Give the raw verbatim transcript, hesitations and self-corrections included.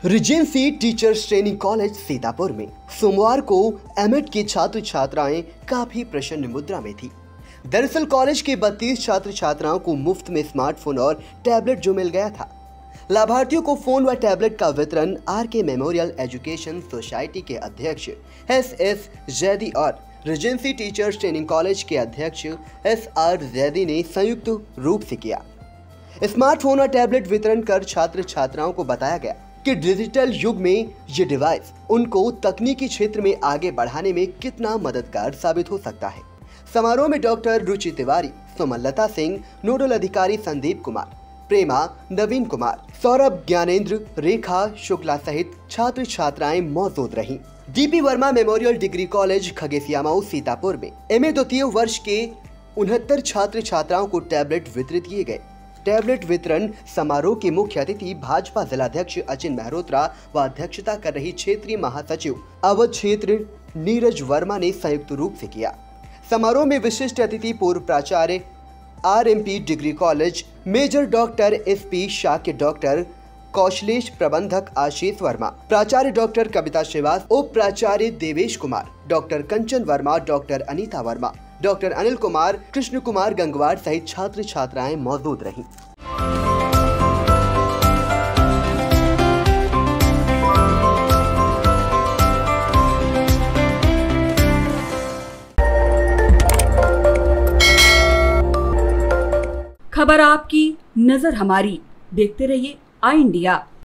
Regency teachers training college Sitapur में सोमवार को एमएड की छात्र छात्राएं काफी प्रसन्न मुद्रा में थी। दरअसल कॉलेज के बत्तीस छात्र छात्राओं को मुफ्त में स्मार्टफोन और टैबलेट जो मिल गया था। लाभार्थियों को फोन व टैबलेट का वितरण आर के मेमोरियल एजुकेशन सोसाइटी के अध्यक्ष एस एस जैदी और रीजेंसी टीचर्स ट्रेनिंग कॉलेज के अध्यक्ष एस आर जैदी ने संयुक्त रूप से किया। स्मार्टफोन और टैबलेट वितरण कर छात्र छात्राओं को बताया गया कि डिजिटल युग में ये डिवाइस उनको तकनीकी क्षेत्र में आगे बढ़ाने में कितना मददगार साबित हो सकता है। समारोह में डॉक्टर रुचि तिवारी, सुमलता सिंह, नोडल अधिकारी संदीप कुमार, प्रेमा, नवीन कुमार, सौरभ, ज्ञानेंद्र, रेखा शुक्ला सहित छात्र छात्राएं मौजूद रहीं। DP Verma memorial degree college Khagesiyamau Sitapur में एमए द्वितीय वर्ष के उनहत्तर छात्र छात्राओं को टैबलेट वितरित किए गए। टैबलेट वितरण समारोह के मुख्य अतिथि भाजपा जिलाध्यक्ष अचिन मेहरोत्रा व अध्यक्षता कर रही क्षेत्रीय महासचिव अवध क्षेत्र नीरज वर्मा ने संयुक्त रूप से किया। समारोह में विशिष्ट अतिथि पूर्व प्राचार्य RMP degree college major doctor S P Shah के डॉक्टर कौशलेश, प्रबंधक आशीष वर्मा, प्राचार्य डॉक्टर कविता श्रीवास, उप प्राचार्य Devesh Kumar, doctor Kanchan Verma, doctor Anita Verma, doctor Anil Kumar, Krishna Kumar Gangwar सहित छात्र छात्राएं मौजूद रहीं। खबर आपकी, नजर हमारी। देखते रहिए आई इंडिया।